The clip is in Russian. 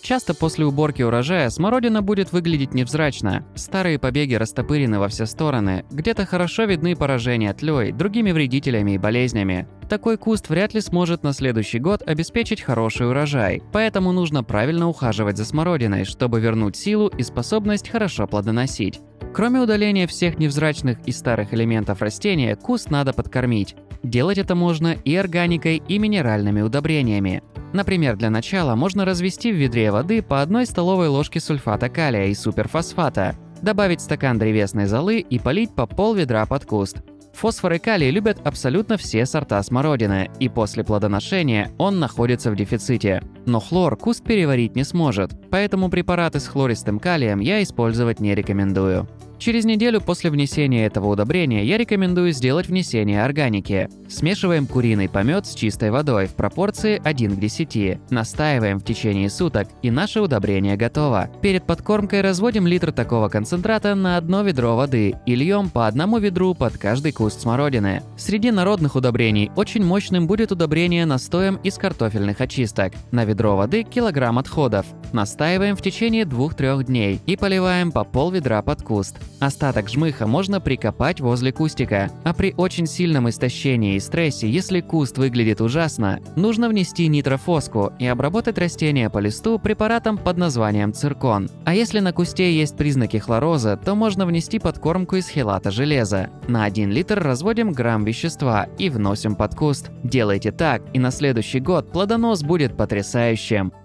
Часто после уборки урожая смородина будет выглядеть невзрачно. Старые побеги растопырены во все стороны, где-то хорошо видны поражения тлей, другими вредителями и болезнями. Такой куст вряд ли сможет на следующий год обеспечить хороший урожай, поэтому нужно правильно ухаживать за смородиной, чтобы вернуть силу и способность хорошо плодоносить. Кроме удаления всех невзрачных и старых элементов растения, куст надо подкормить. Делать это можно и органикой, и минеральными удобрениями. Например, для начала можно развести в ведре воды по 1 столовой ложке сульфата калия и суперфосфата, добавить стакан древесной золы и полить по пол-ведра под куст. Фосфор и калий любят абсолютно все сорта смородины, и после плодоношения он находится в дефиците. Но хлор куст переварить не сможет, поэтому препараты с хлористым калием я использовать не рекомендую. Через неделю после внесения этого удобрения я рекомендую сделать внесение органики. Смешиваем куриный помет с чистой водой в пропорции 1 к 10. Настаиваем в течение суток, и наше удобрение готово. Перед подкормкой разводим литр такого концентрата на 1 ведро воды и льем по 1 ведру под каждый куст смородины. Среди народных удобрений очень мощным будет удобрение настоем из картофельных очисток. На ведро воды килограмм отходов. Настаиваем в течение 2-3 дней и поливаем по пол-ведра под куст. Остаток жмыха можно прикопать возле кустика. А при очень сильном истощении и стрессе, если куст выглядит ужасно, нужно внести нитрофоску и обработать растение по листу препаратом под названием циркон. А если на кусте есть признаки хлороза, то можно внести подкормку из хелата железа. На 1 литр разводим грамм вещества и вносим под куст. Делайте так, и на следующий год плодонос будет потрясающим.